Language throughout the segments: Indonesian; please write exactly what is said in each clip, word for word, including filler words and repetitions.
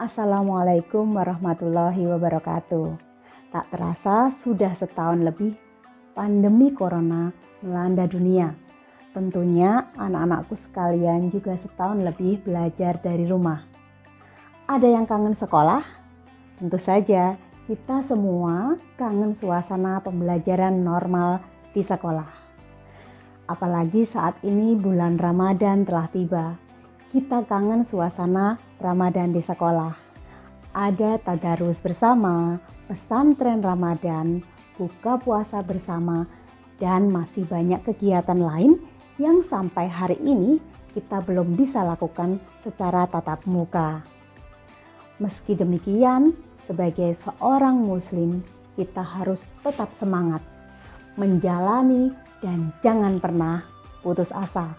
Assalamualaikum warahmatullahi wabarakatuh. Tak terasa sudah setahun lebih pandemi corona melanda dunia. Tentunya anak-anakku sekalian juga setahun lebih belajar dari rumah. Ada yang kangen sekolah? Tentu saja kita semua kangen suasana pembelajaran normal di sekolah. Apalagi saat ini bulan Ramadan telah tiba. Kita kangen suasana Ramadan di sekolah. Ada tadarus bersama, pesantren Ramadan, buka puasa bersama, dan masih banyak kegiatan lain yang sampai hari ini kita belum bisa lakukan secara tatap muka. Meski demikian, sebagai seorang muslim, kita harus tetap semangat, menjalani dan jangan pernah putus asa.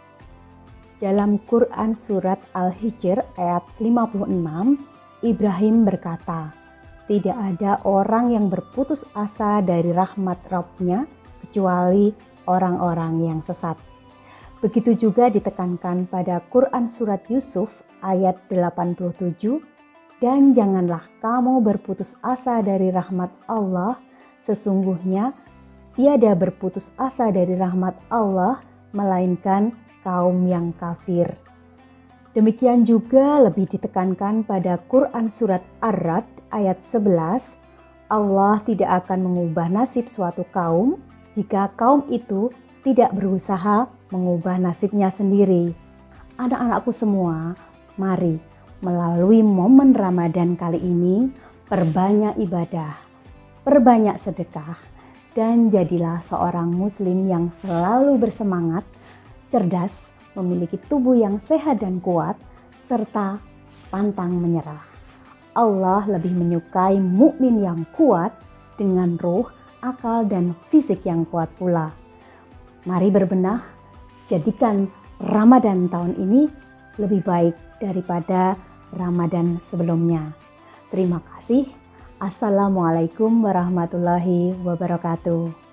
Dalam Quran Surat Al-Hijr ayat lima puluh enam, Ibrahim berkata, "Tidak ada orang yang berputus asa dari rahmat Rabb-Nya kecuali orang-orang yang sesat." Begitu juga ditekankan pada Quran Surat Yusuf ayat delapan puluh tujuh, "Dan janganlah kamu berputus asa dari rahmat Allah, sesungguhnya tiada berputus asa dari rahmat Allah, melainkan kaum yang kafir." Demikian juga lebih ditekankan pada Quran Surat Ar-Ra'd ayat sebelas, Allah tidak akan mengubah nasib suatu kaum jika kaum itu tidak berusaha mengubah nasibnya sendiri. Anak-anakku semua, mari melalui momen Ramadan kali ini perbanyak ibadah, perbanyak sedekah, dan jadilah seorang muslim yang selalu bersemangat, cerdas, memiliki tubuh yang sehat dan kuat, serta pantang menyerah. Allah lebih menyukai mukmin yang kuat dengan ruh, akal, dan fisik yang kuat pula. Mari berbenah, jadikan Ramadan tahun ini lebih baik daripada Ramadan sebelumnya. Terima kasih. Assalamualaikum warahmatullahi wabarakatuh.